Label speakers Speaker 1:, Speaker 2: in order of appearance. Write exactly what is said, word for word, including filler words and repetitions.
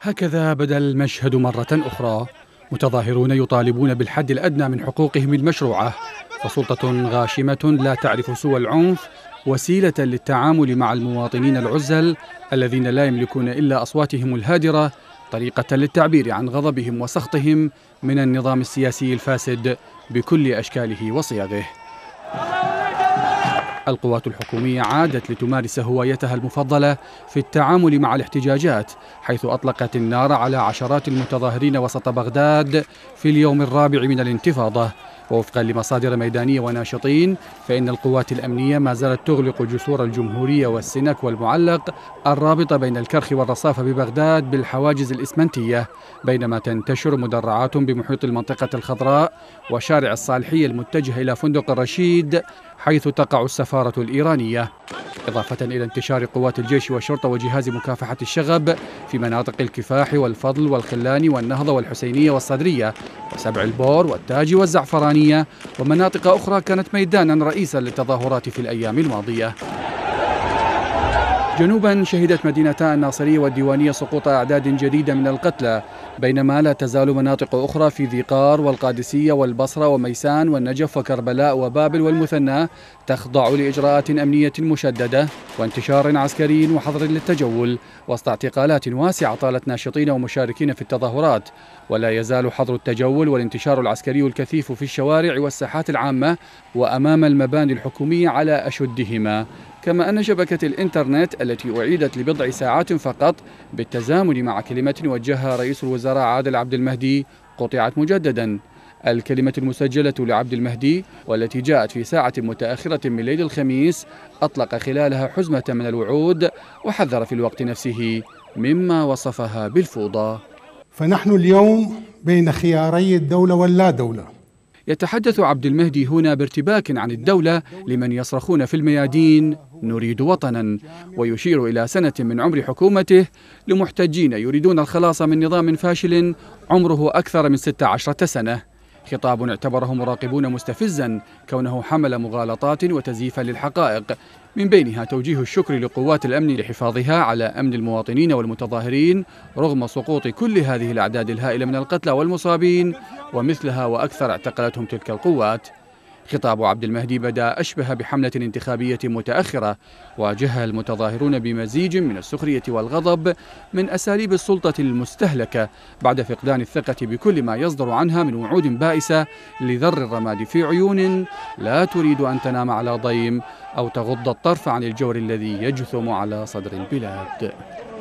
Speaker 1: هكذا بدا المشهد مرة أخرى، متظاهرون يطالبون بالحد الأدنى من حقوقهم المشروعة، فسلطة غاشمة لا تعرف سوى العنف وسيلة للتعامل مع المواطنين العزل الذين لا يملكون إلا أصواتهم الهادرة، طريقة للتعبير عن غضبهم وسخطهم من النظام السياسي الفاسد بكل أشكاله وصيغه. القوات الحكومية عادت لتمارس هوايتها المفضلة في التعامل مع الاحتجاجات، حيث أطلقت النار على عشرات المتظاهرين وسط بغداد في اليوم الرابع من الانتفاضة. ووفقا لمصادر ميدانية وناشطين، فإن القوات الأمنية ما زالت تغلق جسور الجمهورية والسنك والمعلق الرابطة بين الكرخ والرصافة ببغداد بالحواجز الإسمنتية، بينما تنتشر مدرعات بمحيط المنطقة الخضراء وشارع الصالحية المتجه إلى فندق الرشيد حيث تقع السفارة الإيرانية، إضافة إلى انتشار قوات الجيش والشرطة وجهاز مكافحة الشغب في مناطق الكفاح والفضل والخلان والنهضة والحسينية والصدرية وسبع البور والتاج والزعفرانية ومناطق أخرى كانت ميدانا رئيسا للتظاهرات في الأيام الماضية. جنوبا شهدت مدينتا الناصرية والديوانية سقوط أعداد جديدة من القتلى، بينما لا تزال مناطق أخرى في ذي قار والقادسية والبصرة وميسان والنجف وكربلاء وبابل والمثنى تخضع لإجراءات أمنية مشددة وانتشار عسكري وحظر للتجول، وسط اعتقالات واسعة طالت ناشطين ومشاركين في التظاهرات. ولا يزال حظر التجول والانتشار العسكري الكثيف في الشوارع والساحات العامة وأمام المباني الحكومية على أشدهما، كما أن شبكة الإنترنت التي أعيدت لبضع ساعات فقط بالتزامن مع كلمة وجهها رئيس الوزراء عادل عبد المهدي قطعت مجددا. الكلمة المسجلة لعبد المهدي والتي جاءت في ساعة متأخرة من ليل الخميس أطلق خلالها حزمة من الوعود وحذر في الوقت نفسه مما وصفها بالفوضى.
Speaker 2: فنحن اليوم بين خياري الدولة واللا دولة.
Speaker 1: يتحدث عبد المهدي هنا بارتباك عن الدولة لمن يصرخون في الميادين نريد وطنا، ويشير إلى سنة من عمر حكومته لمحتجين يريدون الخلاص من نظام فاشل عمره أكثر من ستة عشر سنة، خطاب اعتبره مراقبون مستفزا كونه حمل مغالطات وتزييفا للحقائق، من بينها توجيه الشكر لقوات الأمن لحفاظها على أمن المواطنين والمتظاهرين رغم سقوط كل هذه الأعداد الهائلة من القتلى والمصابين ومثلها وأكثر اعتقلتهم تلك القوات. خطاب عبد المهدي بدا أشبه بحملة انتخابية متأخرة واجهها المتظاهرون بمزيج من السخرية والغضب من أساليب السلطة المستهلكة بعد فقدان الثقة بكل ما يصدر عنها من وعود بائسة لذر الرماد في عيون لا تريد أن تنام على ضيم أو تغض الطرف عن الجور الذي يجثم على صدر البلاد.